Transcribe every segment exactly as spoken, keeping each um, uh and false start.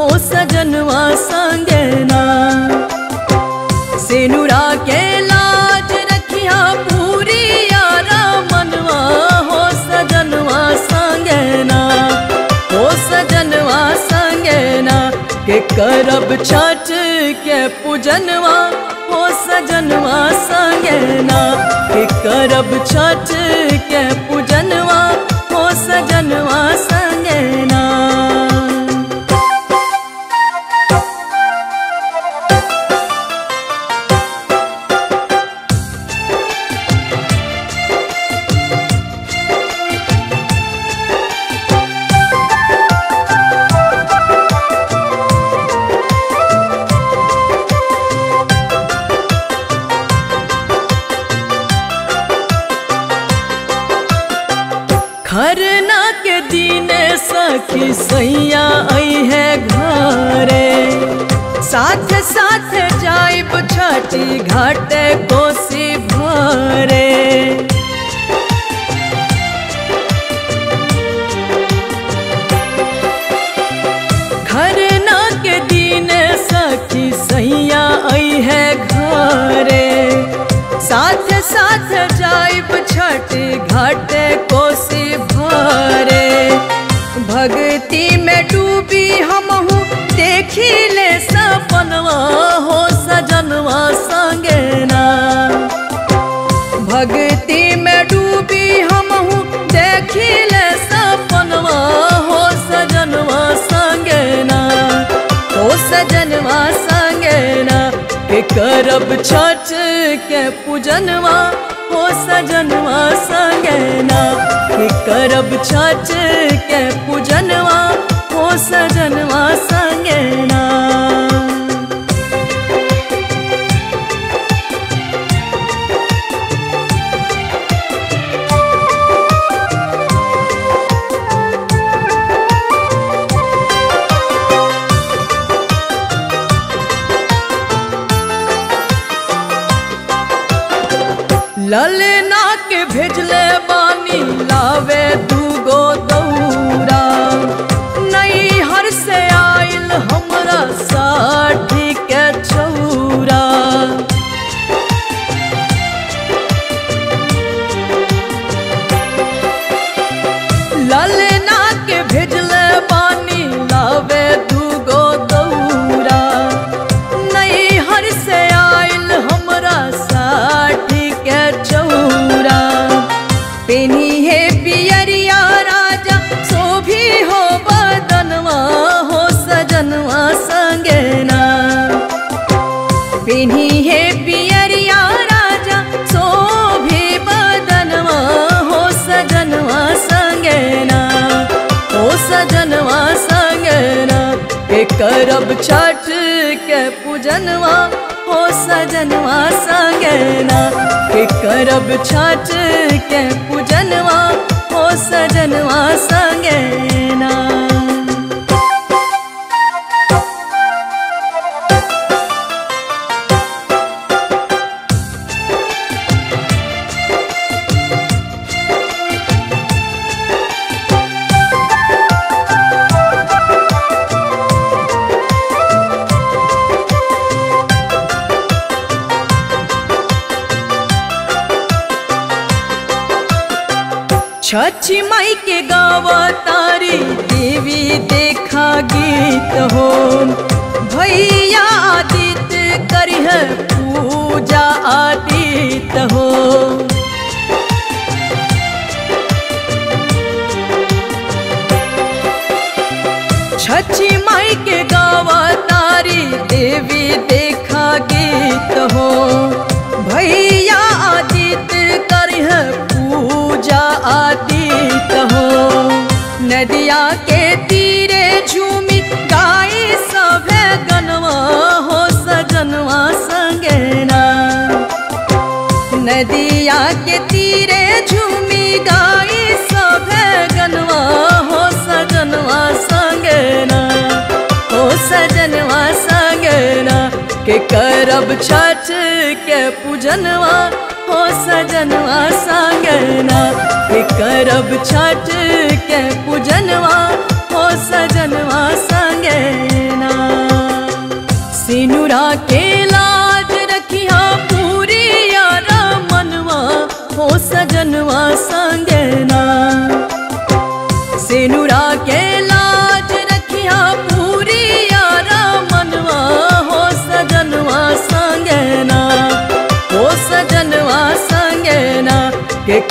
हो सजनवा संगे ना। सेनुरा के लाज रखिया पूरी यारा मनवा हो सजनवा संगे ना, हो सजनवा संगे ना। के करब छठ के पूजनवा हो सजनवा संगे ना, के करब छठ के पूजनवा हो सजनवा संगे ना। खरना के दिन सखी सैया आई है घरे, साथ साथ जाइब छठी घाटे कोसी भरे। खरना के दिन सखी सैया आई है घरे, साथ साथ जाइब छठी घाटे कोसी भरे। भक्ति में डूबी हमहू देखी ले सपनवा हो सजनवा संगे ना। भक्ति में डूबी हमहू देखी ले सपनवा हो सजनवा संगे ना, हो सजनवा संगे ना। के करब छठ के पूजनवा हो सजनवा संगे ना, के करब छठ के पूजनवा हो सजनवा संगे ना। ललना के भेजले बानी लावे दूगो दौरा, नई हर से आइल हमरा साठी के छौरा। ललना के भेजले बानी लावे दूगो दौरा, नई हर से आइल हमरा साठी के चौरा। पेनी है पियरिया राजा शोभी हो बदनवा हो सजनवा संगे ना। पेनी है पियरिया राजा शोभी बदनवा हो सजनवा संगे ना, हो सजनवा संगे ना। के करब छठ के पूजनवा हो सजनवा संगे ना, के करब छठ के पूजनवा हो सजनवा संगे ना। छठी माई के गावा तारी देवी देखा गीत हो, भैया आदित्य करिह पूजा आदित्य हो। छठी माई के गावा तारी देवी देखा गीत हो, भैया आदित्य करिह पूजा आदित्य हो। नदिया के तीरे झूमी गाई सभे गनवा हो सजनवा संगे ना। नदिया के तीरे झूमी गाई सभे गनवा हो सजनवा संगे ना, हो सजनवा संगे ना। के करब छठ के पूजनवा हो सजनवा संगे ना, के करब छठ के पूजनवा हो सजनवा संगे ना।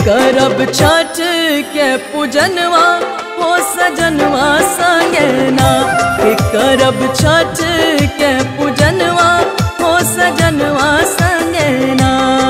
करब छठ के पूजनवा हो सजनवा संगे ना, के करब छठ के पूजनवा हो सजनवा संगे ना।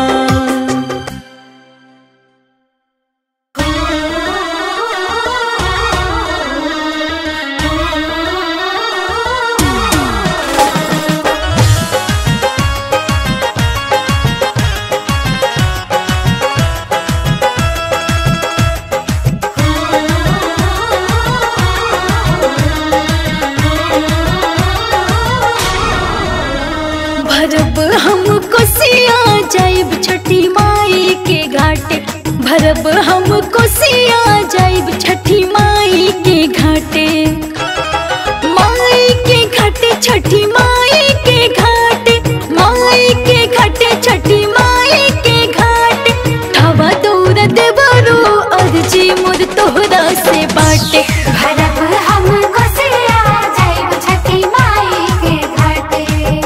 भरब हम कोसिया जाइब छठी माई के घाटे, भरब हम कोसिया जाइब छठी माई के घाटे, माई के घाटे छठी माई के घाटे, माई के घाटे छठी माई के घाटे। ठावा दौड़ देवरो अर्जी मोर तोहरा से बाटे, भरब हम कोसिया जाइब छठी माई के घाटे।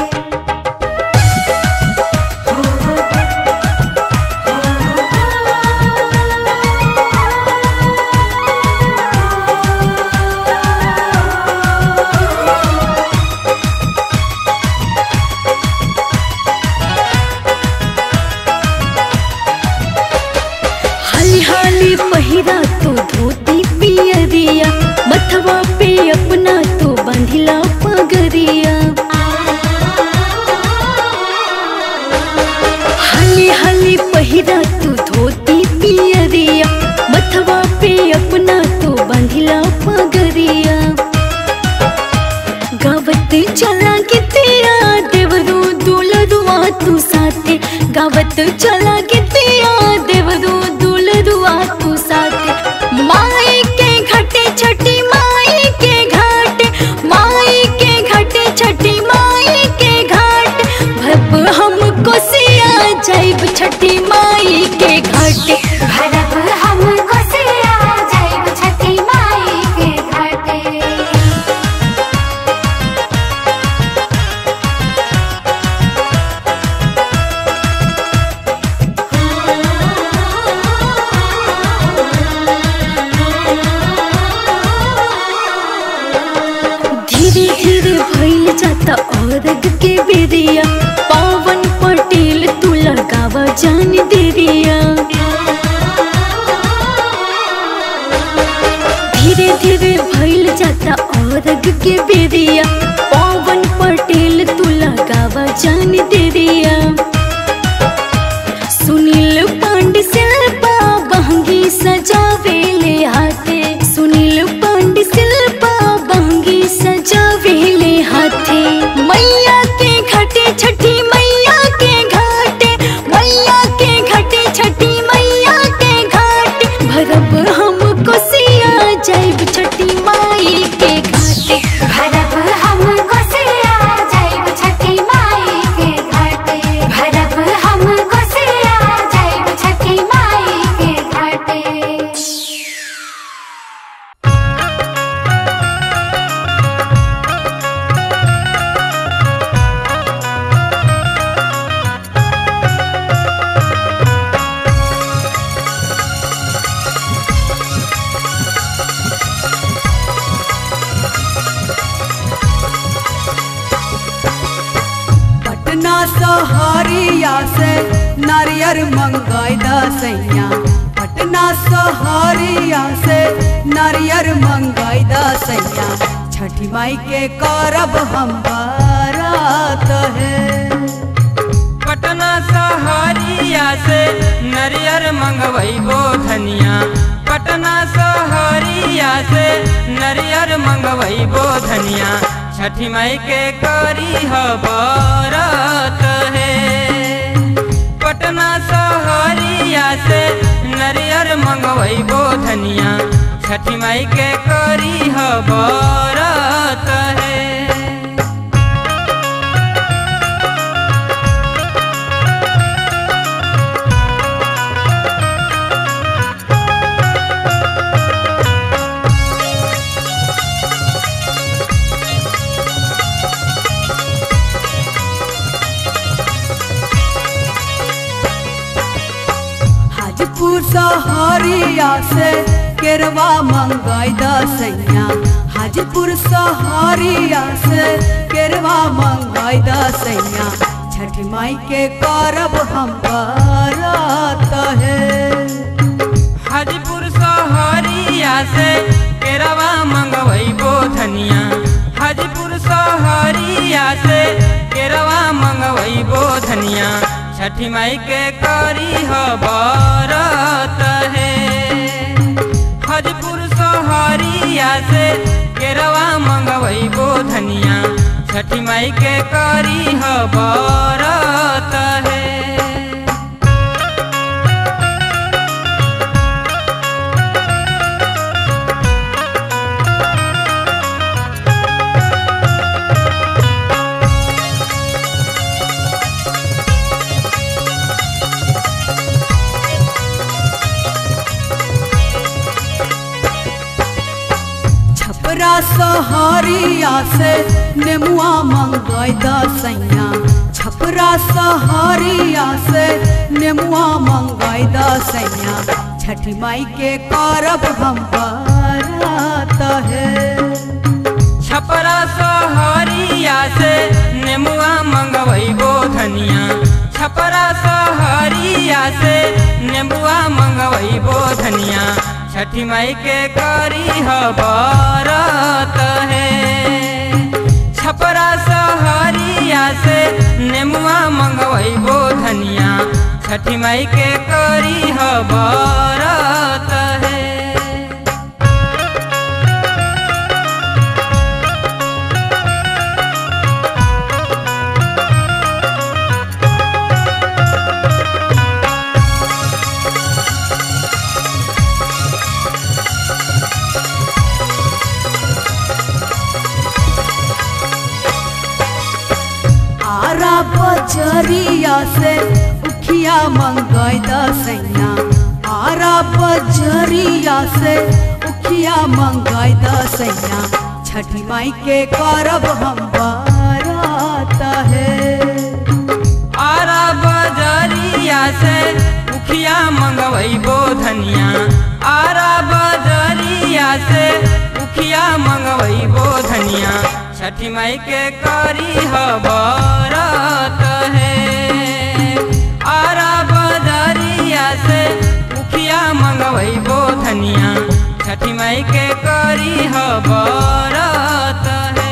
हाली पहिरा तो धोती पियरिया, मथवा पे अपना तो बंधिला पगरिया। हाली हाली पहिरा तो धोती पियरिया, मथवा पे अपना तो बंधिला पगरिया। गावत चला के तेरा देवरू दुलरुआ तू साथे, गावत चला के तेरा देवरू दुलरुआ तू साथे। माई के घाटे छठी माई के घाटे, माई के घाटे छठी माई के घाटे। भरब हम कोसिया जाइब छठी माई के घाटे, भरब हम कोसिया जाइब छठी माई के घाटे। धीरे धीरे भइल जाता औरग के बेरिया, पावन पटेल तू लगावा जान देरिया। धीरे धीरे भइल जाता औरग के बेरिया, पावन पटेल तू लगावा जान देरिया। सुनील पांडे शिल्पा बहंगी सजावे ले हाथे, सुनील पांडे शिल्पा बहंगी सजावे ले हाथे। मैया के घाटे छठी मैया के घाटे, मैया के घाटे छठी मैया के घाटे। भरब हम कोसिया जाइब छठी माई के घाटे, भरब हम कोसिया जाइब छठी माई के घाटे। भरब हम कोसिया जाइब छठी माई के घाटे। पटना सहरिया से नारियर मंगाई दसैया, पटना सहरिया से नारियर मंगाई दसैया। छठी माई के करब हम बारात है। पटना सहरिया से नरियर मंगवैबो धनिया, पटना सहरिया से नरियर मंगवैबो धनिया। छठी माई के करी ह बरत है। पटना सहरिया से नरियर मंगवैबो धनिया, छठी माई के करी ह बरत है। सहरिया से केरवा मंगाई दसैया हाजीपुर सहरिया से केरवा मंगाई दसैया छठी माई के करब हम बरात है। हाजीपुर सहरिया से केरवा मंगवैबो धनिया हाजीपुर सहरिया से केरवा मंगवैबो धनिया छठी माई के करी ह बरात है। हाजीपुर सहरिया से केरवा मंगवैबो धनिया छठी माई के करी ह बरात है। छपरा सहरिया से नेमुआ मंगाई दसैया छपरा सहरिया से नेमुआ मंगाई दसैया छठी माई के करब हम बरात है। छपरा सहरिया से नेमुआ मंगवैबो धनिया छपरा सहरिया से नेमुआ मंगवैबो धनिया छठी माई के करी ह बरात है। छपरा सहरिया से नेमुआ मंगवैबो धनिया छठी माई के करी ह बरात है। आरा बजरिया से उखिया मंगाई दसैया आरा बजरिया से उखिया मंगाई दसैया छठी माई के करब हम बरात है। आरा बजरिया से उखिया मंगवैबो धनिया आरा बजरिया से उखिया मंगवैबो धनिया छठी माई के करी ह बरात है। आरा बजरिया से उखिया मंगवैबो धनिया छठी माई के करी ह बरात है।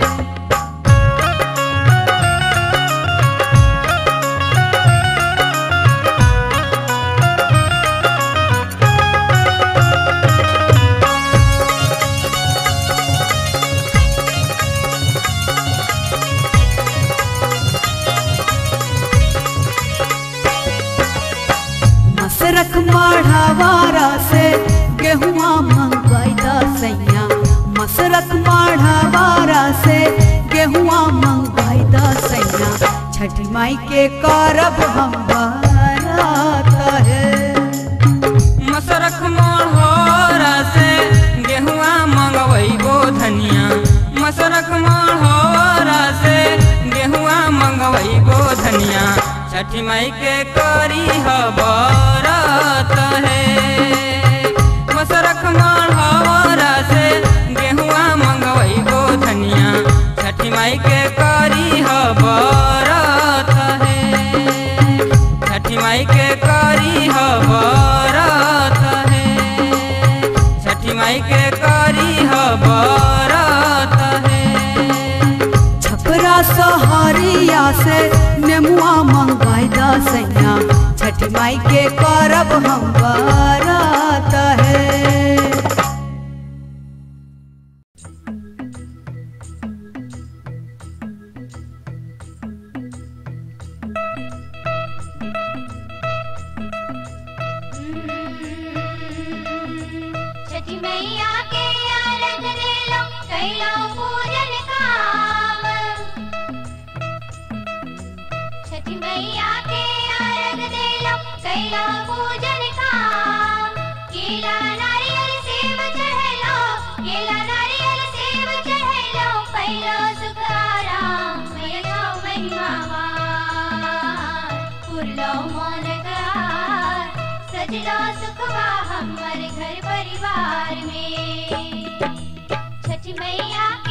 मसरक माढ़ावारा से गेहुआ मंगाई दसैया मसरक माढ़ावारा से गेहुआ मंगाई दसैया छठी माई के करब हम बरात है। मसरक माढ़ावारा से गेहुआ मंगवैबो धनिया मसरक माढ़ावारा से गेहुआ मंगवैबो धनिया छठी माई के करी ह बरात है। मसरक माढ़ावारा से गेहुआ मंगवैबो धनिया छठी माई के करी ह बरात है। छठी माई के करी ह बरात है। छठी माई के करी ह बरात है। छपरा सहरिया से नेमुआ मंगाई दसैया छठी माई के करब हम बरात है। छठी मैया के अर्घ देलो कैलो पूजन काम छठी मैया के अर्घ देलो कैलो पूजन काम केला नारियल सेब चढ़लो केला नारियल सेब चढ़लो पहिलो सुखाराम मैया महिमा पुरलो मन गार लो सुखवा हमर घर परिवार में। छठी मैया